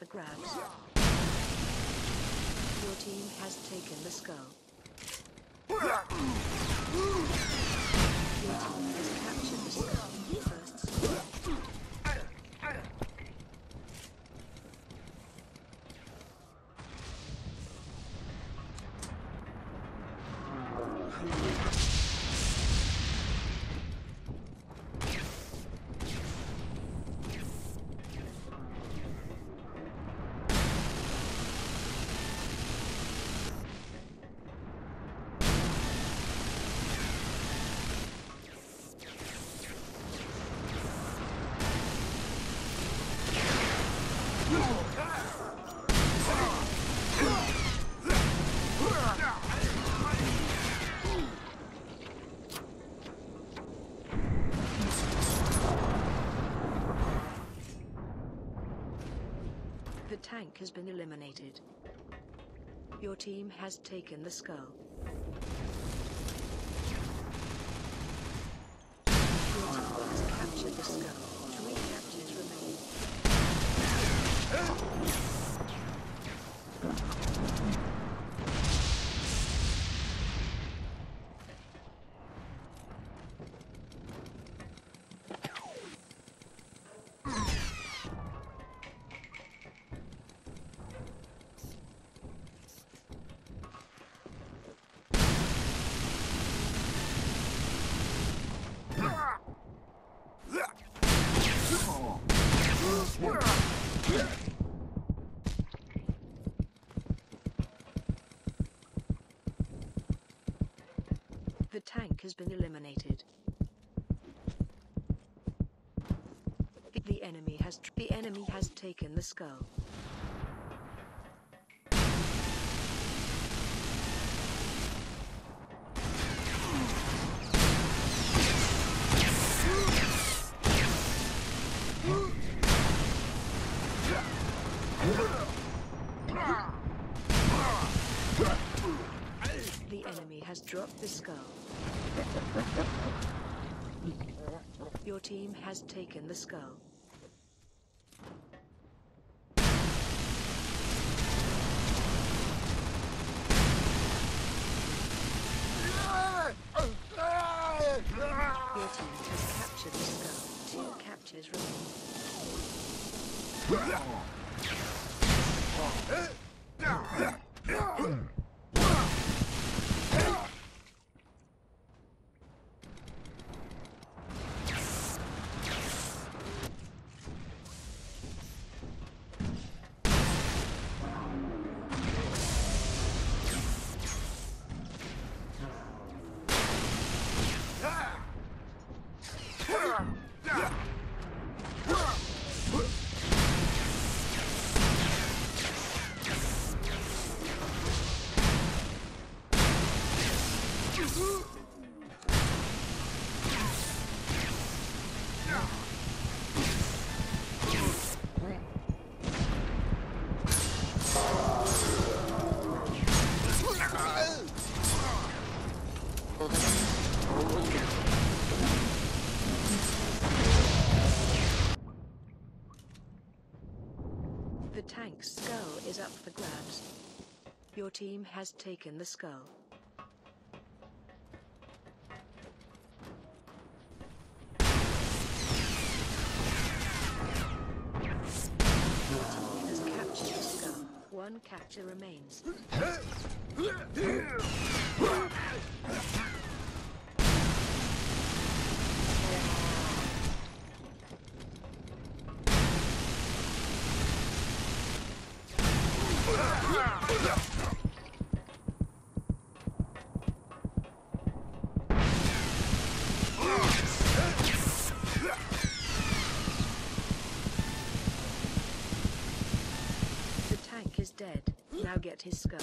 grabs. Your team has taken the skull. Your team has captured the skull. First skull. The tank has been eliminated. Your team has taken the skull. Your team has captured the skull. 3 captures remain. The tank has been eliminated. The enemy has taken the skull. The enemy has dropped the skull. Your team has taken the skull. Your team has captured the skull. 2 captures remain. The tank's skull is up for grabs. Your team has taken the skull. Your team has captured the skull. 1 capture remains. The tank is dead. Now get his skull.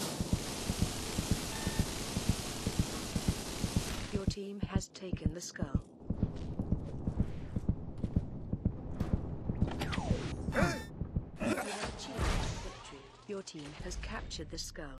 Your team has taken the skull. You have achieved victory. Your team has captured the skull.